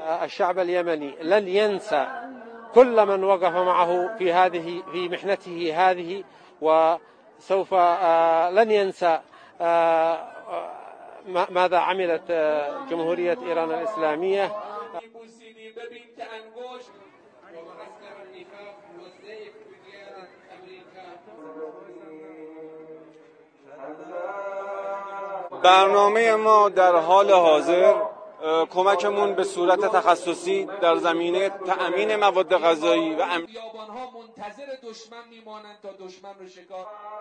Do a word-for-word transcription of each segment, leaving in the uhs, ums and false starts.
الشعب اليمني لن ينسى كل من وقف معه في هذه في محنته هذه، وسوف لن ينسى ماذا عملت جمهورية إيران الإسلامية. برنامه ما در حال حاضر کمکمون به صورت تخصصی در زمینه تأمین مواد غذایی و ام... بیابان‌ها منتظر دشمن میمانند تا دشمن رو شکار.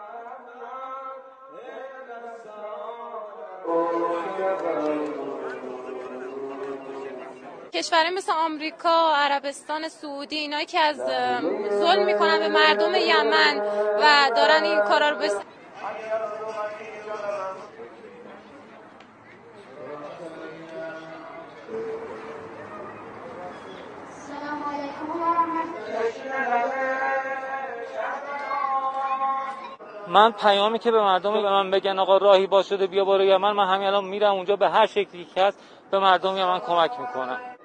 کشورهای مثل آمریکا، عربستان سعودی، اینایی که از ظلم میکنن به مردم یمن و دارن این کارا رو بس... من پیامی که به مردم به من بگن آقا راهی باز شده بیا برو یمن، من همین الان میرم اونجا به هر شکلی که هست به مردم یمن کمک میکنم.